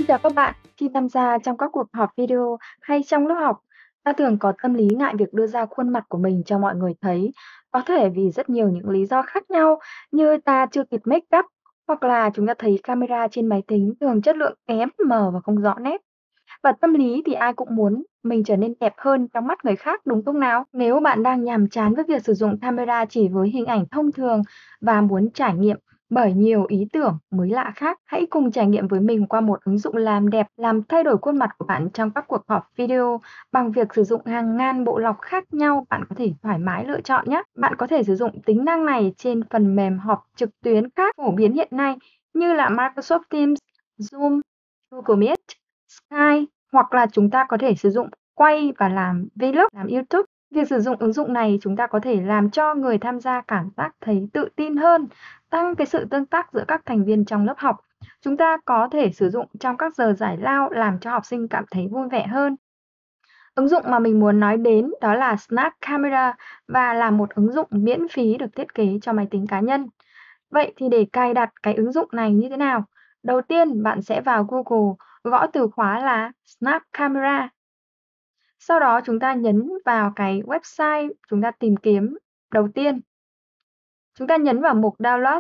chào các bạn. Khi tham gia trong các cuộc họp video hay trong lớp học, ta thường có tâm lý ngại việc đưa ra khuôn mặt của mình cho mọi người thấy. Có thể vì rất nhiều những lý do khác nhau như ta chưa kịp make up hoặc là chúng ta thấy camera trên máy tính thường chất lượng kém, mờ và không rõ nét. Và tâm lý thì ai cũng muốn mình trở nên đẹp hơn trong mắt người khác, đúng không nào? Nếu bạn đang nhàm chán với việc sử dụng camera chỉ với hình ảnh thông thường và muốn trải nghiệm bởi nhiều ý tưởng mới lạ khác, hãy cùng trải nghiệm với mình qua một ứng dụng làm đẹp, làm thay đổi khuôn mặt của bạn trong các cuộc họp video bằng việc sử dụng hàng ngàn bộ lọc khác nhau. Bạn có thể thoải mái lựa chọn nhé. Bạn có thể sử dụng tính năng này trên phần mềm họp trực tuyến khác phổ biến hiện nay như là Microsoft Teams, Zoom, Google Meet, Skype, hoặc là chúng ta có thể sử dụng quay và làm vlog, làm YouTube. Việc sử dụng ứng dụng này chúng ta có thể làm cho người tham gia cảm giác thấy tự tin hơn, tăng cái sự tương tác giữa các thành viên trong lớp học. Chúng ta có thể sử dụng trong các giờ giải lao làm cho học sinh cảm thấy vui vẻ hơn. Ứng dụng mà mình muốn nói đến đó là Snap Camera và là một ứng dụng miễn phí được thiết kế cho máy tính cá nhân. Vậy thì để cài đặt cái ứng dụng này như thế nào? Đầu tiên, bạn sẽ vào Google, gõ từ khóa là Snap Camera. Sau đó chúng ta nhấn vào cái website chúng ta tìm kiếm đầu tiên. Chúng ta nhấn vào mục Download.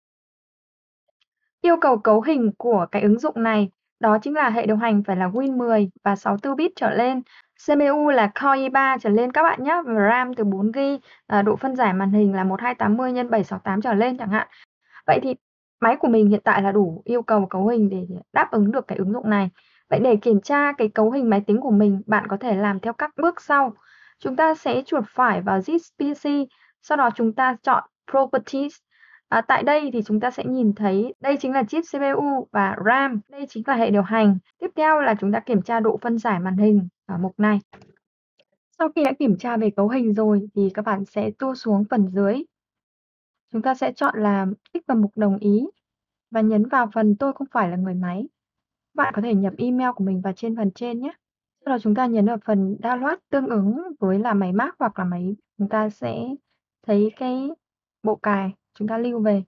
Yêu cầu cấu hình của cái ứng dụng này đó chính là hệ điều hành phải là Win 10 và 64 bit trở lên. CPU là Core i3 trở lên các bạn nhé, và RAM từ 4GB, độ phân giải màn hình là 1280 x 768 trở lên chẳng hạn. Vậy thì máy của mình hiện tại là đủ yêu cầu cấu hình để đáp ứng được cái ứng dụng này. Vậy để kiểm tra cái cấu hình máy tính của mình, bạn có thể làm theo các bước sau. Chúng ta sẽ chuột phải vào This PC, sau đó chúng ta chọn Properties. Tại đây thì chúng ta sẽ nhìn thấy đây chính là chip CPU và RAM, đây chính là hệ điều hành. Tiếp theo là chúng ta kiểm tra độ phân giải màn hình ở mục này. Sau khi đã kiểm tra về cấu hình rồi thì các bạn sẽ tua xuống phần dưới. Chúng ta sẽ chọn là tích vào mục đồng ý và nhấn vào phần tôi không phải là người máy. Bạn có thể nhập email của mình vào trên phần trên nhé. Sau đó chúng ta nhấn vào phần download tương ứng với là máy Mac hoặc là máy, chúng ta sẽ thấy cái bộ cài, chúng ta lưu về.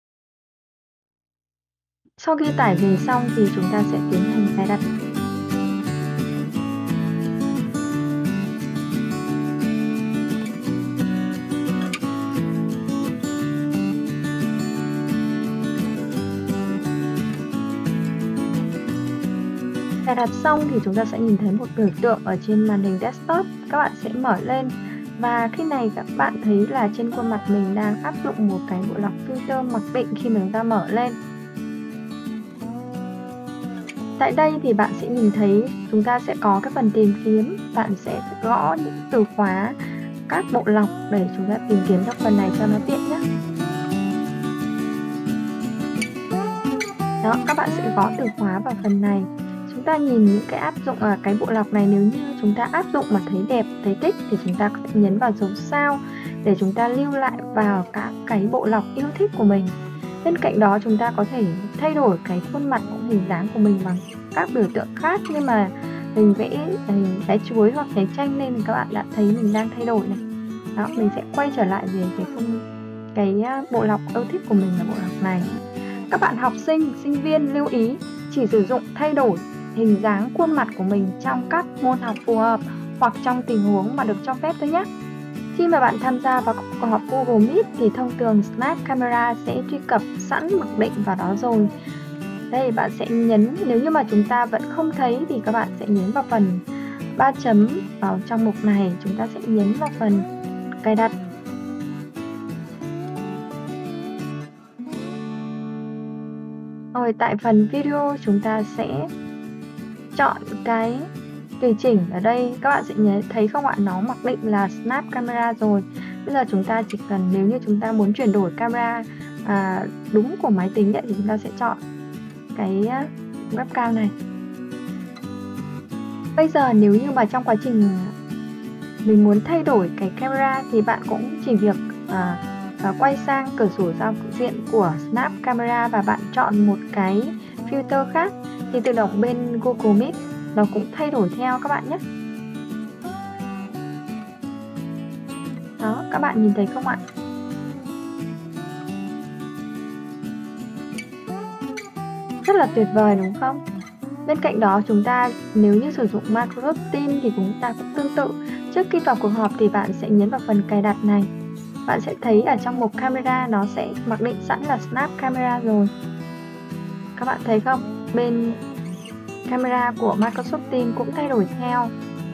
Sau khi tải về xong thì chúng ta sẽ tiến hành cài đặt. Cài đặt xong thì chúng ta sẽ nhìn thấy một biểu tượng ở trên màn hình desktop. Các bạn sẽ mở lên và khi này các bạn thấy là trên khuôn mặt mình đang áp dụng một cái bộ lọc filter mặc định khi mà chúng ta mở lên. Tại đây thì bạn sẽ nhìn thấy chúng ta sẽ có cái phần tìm kiếm, bạn sẽ gõ những từ khóa các bộ lọc để chúng ta tìm kiếm trong phần này cho nó tiện nhé. Đó, các bạn sẽ gõ từ khóa vào phần này. Chúng ta nhìn những cái áp dụng ở cái bộ lọc này, nếu như chúng ta áp dụng mà thấy đẹp, thấy thích thì chúng ta có thể nhấn vào dấu sao để chúng ta lưu lại vào các cái bộ lọc yêu thích của mình. Bên cạnh đó chúng ta có thể thay đổi cái khuôn mặt cũng hình dáng của mình bằng các biểu tượng khác, nhưng mà mình vẽ hình trái chuối hoặc trái chanh nên các bạn đã thấy mình đang thay đổi này. Đó, mình sẽ quay trở lại về cái bộ lọc yêu thích của mình là bộ lọc này. Các bạn học sinh, sinh viên lưu ý chỉ sử dụng thay đổi hình dáng khuôn mặt của mình trong các môn học phù hợp hoặc trong tình huống mà được cho phép thôi nhé. Khi mà bạn tham gia vào cuộc họp Google Meet thì thông thường Snap Camera sẽ truy cập sẵn mặc định vào đó rồi. Đây, bạn sẽ nhấn, nếu như mà chúng ta vẫn không thấy thì các bạn sẽ nhấn vào phần 3 chấm vào trong mục này, chúng ta sẽ nhấn vào phần cài đặt. Rồi tại phần video chúng ta sẽ chọn cái tùy chỉnh. Ở đây các bạn sẽ thấy không ạ, nó mặc định là Snap Camera rồi. Bây giờ chúng ta chỉ cần, nếu như chúng ta muốn chuyển đổi camera đúng của máy tính thì chúng ta sẽ chọn cái webcam này. Bây giờ nếu như mà trong quá trình mình muốn thay đổi cái camera thì bạn cũng chỉ việc quay sang cửa sổ giao diện của Snap Camera và bạn chọn một cái filter khác thì tự động bên Google Meet nó cũng thay đổi theo các bạn nhé. Đó, các bạn nhìn thấy không ạ? Rất là tuyệt vời đúng không? Bên cạnh đó chúng ta nếu như sử dụng Microsoft Teams thì chúng ta cũng tương tự. Trước khi vào cuộc họp thì bạn sẽ nhấn vào phần cài đặt này. Bạn sẽ thấy ở trong mục camera nó sẽ mặc định sẵn là Snap Camera rồi. Các bạn thấy không? Bên camera của Microsoft Teams cũng thay đổi theo.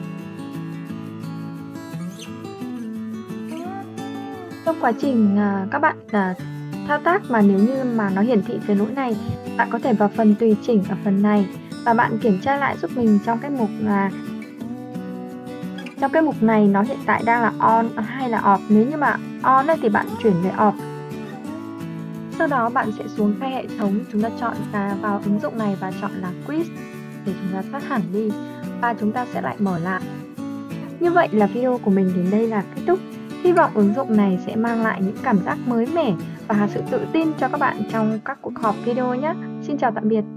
Trong quá trình các bạn thao tác mà nếu như mà nó hiển thị cái lỗi này, bạn có thể vào phần tùy chỉnh ở phần này và bạn kiểm tra lại giúp mình trong cái mục trong cái mục này nó hiện tại đang là on hay là off. Nếu như mà on ấy, thì bạn chuyển về off. Sau đó bạn sẽ xuống khai hệ thống, chúng ta chọn vào ứng dụng này và chọn là quiz để chúng ta tắt hẳn đi và chúng ta sẽ lại mở lại. Như vậy là video của mình đến đây là kết thúc. Hy vọng ứng dụng này sẽ mang lại những cảm giác mới mẻ và sự tự tin cho các bạn trong các cuộc họp video nhé. Xin chào tạm biệt.